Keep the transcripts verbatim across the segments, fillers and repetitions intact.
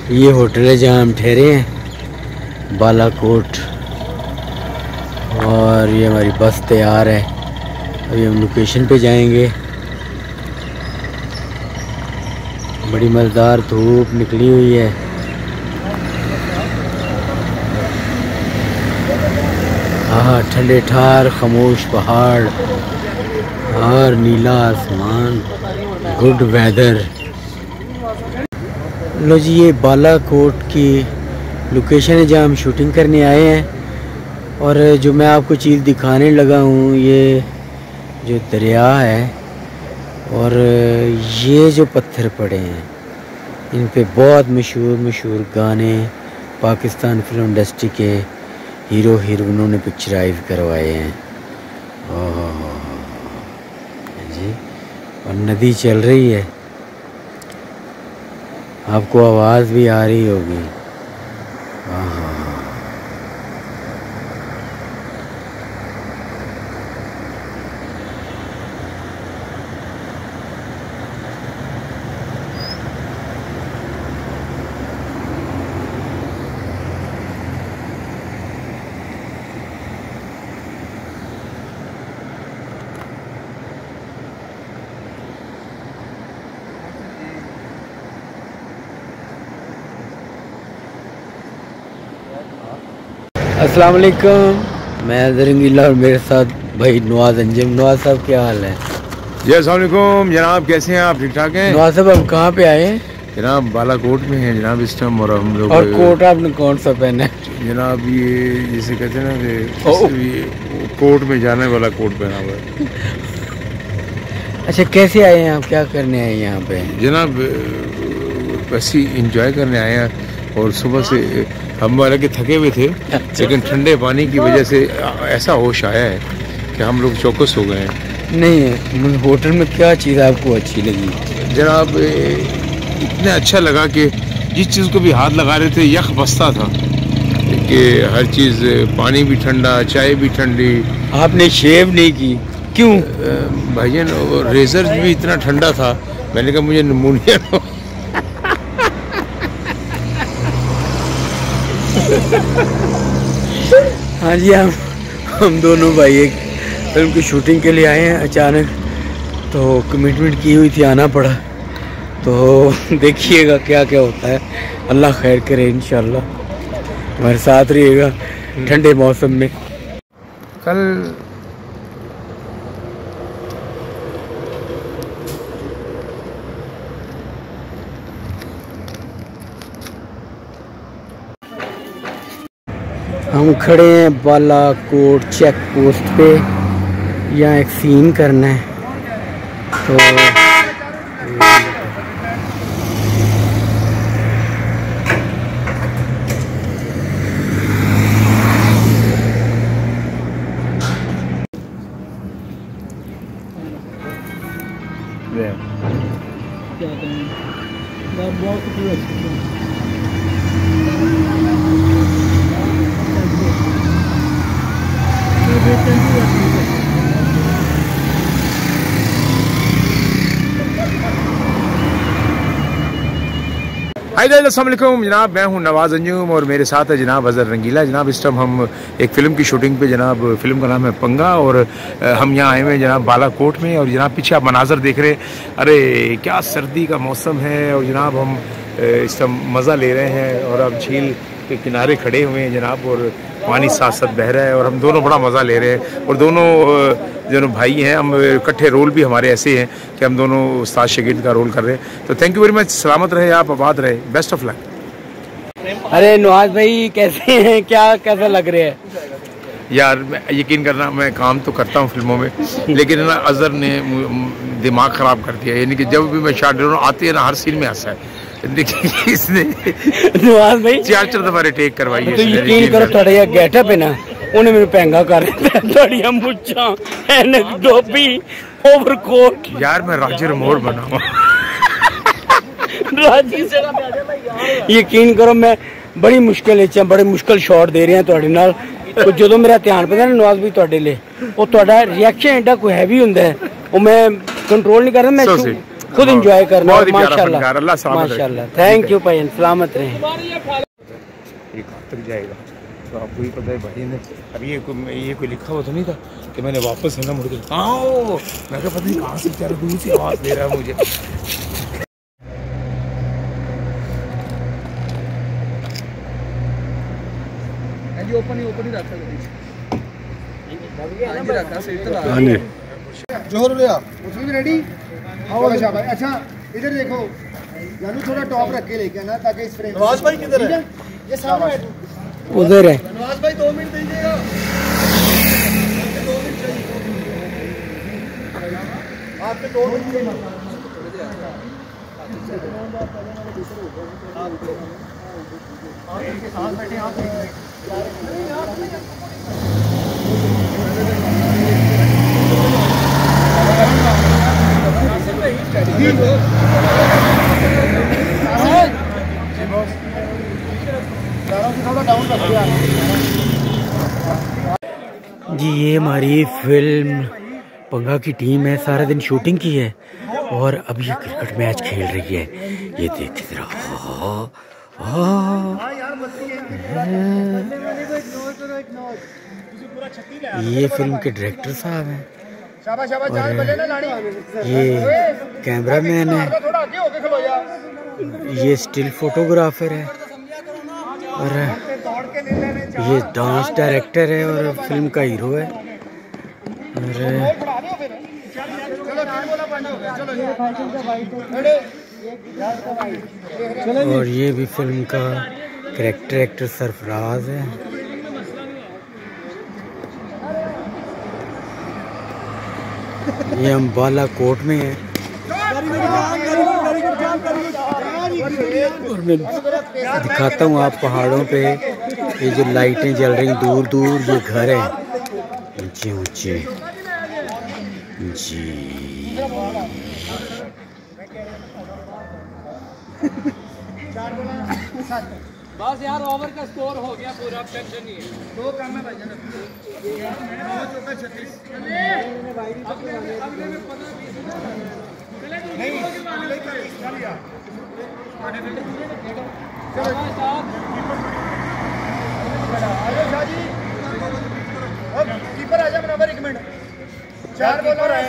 ये होटल है जहाँ हम ठहरे हैं, बालाकोट। और ये हमारी बस तैयार है, अभी हम लोकेशन पे जाएंगे। बड़ी मज़ेदार धूप निकली हुई है। हाँ, ठंडे ठार खामोश पहाड़ और नीला आसमान, गुड वेदर। लो जी, ये बालाकोट की लोकेशन है जहाँ हम शूटिंग करने आए हैं। और जो मैं आपको चीज़ दिखाने लगा हूँ, ये जो दरिया है और ये जो पत्थर पड़े हैं, इन पे बहुत मशहूर मशहूर गाने पाकिस्तान फिल्म इंडस्ट्री के हीरो हीरोइनों ने पिक्चराइज करवाए हैं। ओह जी, और नदी चल रही है, आपको आवाज़ भी आ रही होगी। हाँ, अस्सलाम वालेकुम। मैं रंगीला और मेरे साथ भाई नवाज अंजुम। नवाज साहब क्या हाल है? जी अस्सलाम वालेकुम जनाब, कैसे हैं आप? ठीक ठाक हैं नवाज साहब? हम कहाँ पे आए हैं? जनाब बालाकोट में हैं जनाब इस टाइम। और हम लोग और कोट आपने कौन सा पहना है? जनाब ये जिसे कहते हैं ना कि ये कोट में जाने वाला कोट पहना हुआ है। अच्छा, कैसे आए हैं आप? क्या करने आए हैं यहाँ पे? जनाब बस ही इंजॉय करने आए हैं। और सुबह से हम हालांकि थके हुए थे, लेकिन ठंडे पानी की वजह से ऐसा होश आया है कि हम लोग चौकस हो गए हैं। नहीं, होटल में क्या चीज़ आपको अच्छी लगी? जनाब इतना अच्छा लगा कि जिस चीज़ को भी हाथ लगा रहे थे यख बसता था कि हर चीज़, पानी भी ठंडा, चाय भी ठंडी। आपने शेव नहीं की? क्यों भाईजान? रेजर भी इतना ठंडा था, मैंने कहा मुझे निमोनिया हो। हाँ जी, हम हम दोनों भाई एक फिल्म की शूटिंग के लिए आए हैं। अचानक तो कमिटमेंट की हुई थी, आना पड़ा। तो देखिएगा क्या क्या होता है, अल्लाह खैर करे इंशाल्लाह। हमारे साथ रहिएगा ठंडे मौसम में। कल हम खड़े हैं बालाकोट चेक पोस्ट पे। यहाँ एक सीन करना है तो हाय गाइस, अस्सलाम वालेकुम जनाब। मैं हूं नवाज अंजुम और मेरे साथ है जनाब अजहर रंगीला। जनाब इस टाइम हम एक फ़िल्म की शूटिंग पे, जनाब फ़िल्म का नाम है पंगा, और हम यहाँ आए हुए हैं जनाब बालाकोट में। और जनाब पीछे आप मनाजर देख रहे हैं, अरे क्या सर्दी का मौसम है। और जनाब हम इस टाइम मज़ा ले रहे हैं और अब झील के किनारे खड़े हुए हैं जनाब, और पानी साथ साथ बह रहा है और हम दोनों बड़ा मज़ा ले रहे हैं। और दोनों दोनों भाई हैं, हम इकट्ठे रोल भी हमारे ऐसे हैं कि हम दोनों उस्ताद शागिर्द का रोल कर रहे हैं। तो थैंक यू वेरी मच। सलामत रहे आप, आबाद रहे, बेस्ट ऑफ लक। अरे नवाज भाई कैसे हैं? क्या कैसा लग रहा है? यार मैं यकीन करना, मैं काम तो करता हूँ फिल्मों में, लेकिन ना अजहर ने दिमाग ख़राब कर दिया। यानी कि जब भी मैं शॉट ले रहा हूँ आती है ना, हर सीन में हंसा है। देखिए इसने नवाज भाई चार चार दफा टेक करवाई है। तो यकीन करो, थोड़ा जिहा गेटअप है ना, उन्हें मेरे पेंगा कर थोड़ियां मुच्छां, ऐनक, टोपी, ओवरकोट। यार मैं राजर मोर बना हुआ। यकीन करो, मैं बड़ी मुश्किल च बड़े मुश्किल शॉट दे रहे हैं ਤੁਹਾਡੇ ਨਾਲ। तो जो मेरा ध्यान पैदा ना नवाज भाई ਤੁਹਾਡੇ लिए, वो ਤੁਹਾਡਾ रिएक्शन एडा कोई हैवी हुंदा है, वो मैं कंट्रोल नहीं कर रहा। मैं खुद एंजॉय करना। बहुत ही प्यारा माशाल्लाह फनकार, अल्लाह सलामत रखे। माशाल्लाह, थैंक यू भाई, सलामत रहें। ये कहाँ तक जाएगा तो आपको ही पता है भाई ने। अभी ये कोई ये कोई लिखा हुआ तो नहीं था कि मैंने वापस है ना मुड़ के आओ, मैं क्या पता नहीं कहाँ से बेचारा दूर से आवाज़ दे रहा है मुझे। ओपन ही ओपन ही रखा जोहर भैया उसमें भी रेडी। अच्छा इधर देखो जानू, थोड़ा टॉप रख के लेके आना ताकि इस फ्रेम। नवाज भाई किधर है? ये सामने उधर है। नवाज भाई दो मिनट दीजिएगा, आपके दो मिनट बैठे आप। जी ये हमारी फिल्म पंगा की टीम है, सारा दिन शूटिंग की है और अब ये क्रिकेट मैच खेल रही है। ये देख रहा ये फिल्म के डायरेक्टर साहब हैं और ये कैमरा मैन है, ये स्टिल फोटोग्राफर है और ये डांस डायरेक्टर है और फिल्म का हीरो है। और और ये भी फिल्म का कैरेक्टर एक्टर सरफराज है। ये हम बालाकोट में हैं और मैं दिखाता हूँ आप पहाड़ों पे ये जो लाइटें जल रही, दूर दूर ये घर है ऊंचे ऊंचे जी। बस यार ओवर का स्कोर हो गया पूरा, टेंशन नहीं है। दो कम है भाई कीपर आजा बराबर एक मिनट। चार बॉलर है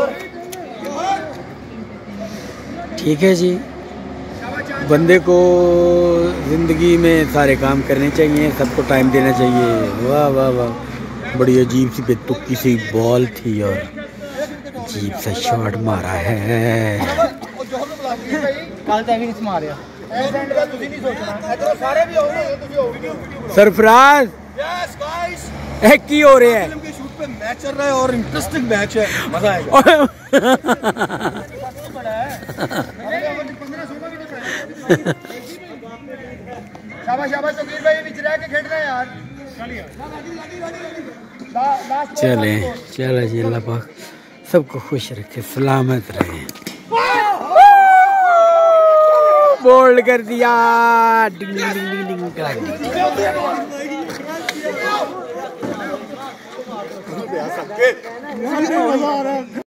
ठीक है जी। बंदे को ज़िंदगी में सारे काम करने चाहिए, सबको टाइम देना चाहिए। वाह वाह वाह, बड़ी अजीब सी बेतुकी सी बॉल थी और अजीब सा शॉट मारा है। सरफराज एक की हो रहे हैं, मैच चल रहा है और इंटरेस्टिंग मैच है, मजा आएगा। शाबाश शाबाश चौकीर भाई, बीच रह के खेलना है यार। चले चलो जी, अल्लाह पाक सबको खुश रखे, सलामत रहे। बोल्ड कर दिया, डिंग डिंग डिंग डिंग डिंग।